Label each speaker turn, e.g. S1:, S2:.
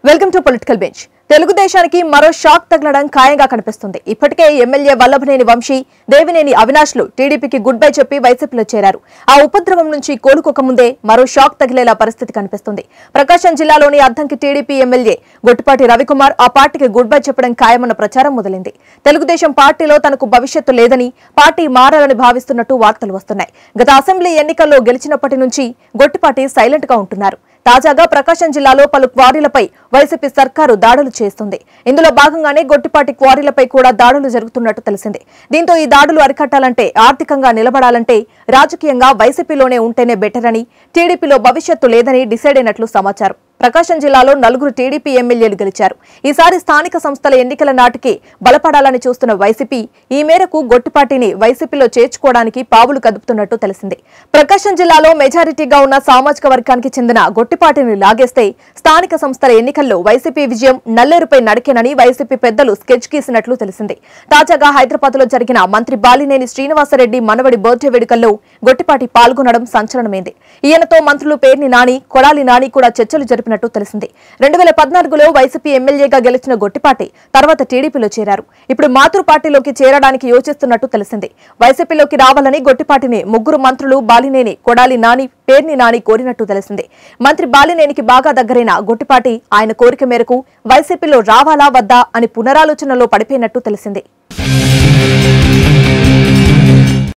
S1: Welcome to political bench. తెలుగుదేశానికి మరో shock తగలడం ఖాయంగా కనిపిస్తుంది. ఇప్పటికే ఎమ్మెల్యే వల్లభనేని వంశీ, దేవినేని అవినాష్లు టీడీపీకి గుడ్ బై చెప్పి వైసీపీలో చేరారు. ఆ ఉపద్రవం నుంచి కోలుకోకముందే మరో షాక్ తగిలేలా పరిస్థితి కనిపిస్తుంది. ప్రకాశం జిల్లాలోని అద్దంకి టీడీపీ ఎమ్మెల్యే గొట్టిపాటి రవికుమార్ ఆ పార్టీకి గుడ్ బై చెప్పడం ఖాయమన్న ప్రచారం మొదలైంది. తెలుగుదేశం పార్టీలో తనకు భవిష్యత్తు లేదని, పార్టీ మారాలని భావిస్తున్నట్టు వార్తలు వస్తున్నాయి. గత అసెంబ్లీ ఎన్నికల్లో గెలిచినప్పటి నుంచి గొట్టిపాటి సైలెంట్ గా ఉంటున్నారు. తాజాగా ప్రకాశం జిల్లాలో పలు క్వారీలపై వైసీపీ సర్కారు దాడులు చేస్తుంది. ఇందులో భాగంగానే గొట్టిపాటి క్వారీలపై కూడా దాడులు జరుగుతున్నట్టు తెలిసింది. దీంతో ఈ దాడులు అరికట్టాలంటే, ఆర్థికంగా నిలబడాలంటే రాజకీయంగా వైసీపీలోనే ఉంటేనే బెటర్ అని, టీడీపీలో భవిష్యత్తు లేదని డిసైడ్ అయినట్లు సమాచారం. ప్రకాశం జిల్లాలో 4 టీడీపీ ఎమ్మెల్యేలు గెలిచారు. ఈసారి స్థానిక సంస్థల ఎన్నికల నాటికి బలపడాలని చూస్తున్న వైసీపీ ఈ మేరకు గొట్టిపాటిని వైసీపీలో చేర్చుకోవడానికి పావులు కదుపుతున్నట్టు తెలిసింది. ప్రకాశం జిల్లాలో మెజారిటీగా ఉన్న సామాజిక వర్గానికి చెందిన గొట్టిపాటిని లాగేస్తే స్థానిక సంస్థల ఎన్నికల్లో వైసీపీ విజయం నల్లేరుపై నడికేనని వైసీపీ పెద్దలు స్కెచ్ గీసినట్లు తెలిసింది. తాజాగా హైదరాబాద్ లో జరిగిన మంత్రి బాలినేని శ్రీనివాసరెడ్డి మనవడి బర్త్డే వేడుకల్లో గొట్టిపాటి పాల్గొనడం సంచలనమైంది. ఈయనతో మంత్రులు పేర్ని నాని, కొడాలి నాని కూడా చర్చలు జరిపినట్టు తెలిసింది. 2014లో వైసీపీ ఎమ్మెల్యేగా గెలిచిన గొట్టిపాటి తర్వాత టీడీపీలో చేరారు. ఇప్పుడు మాతృ పార్టీలోకి చేరడానికి యోచిస్తున్నట్టు తెలిసింది. వైసీపీలోకి రావాలని గొట్టిపాటిని 3 మంత్రులు బాలినేని, కొడాలి నాని, పేర్ని నాని కోరినట్టు తెలిసింది. మంత్రి బాలినేనికి బాగా దగ్గరైన గొట్టిపాటి ఆయన కోరిక మేరకు వైసీపీలో రావాలా వద్దా అని పునరాలోచనలో పడిపోయినట్టు తెలిసింది.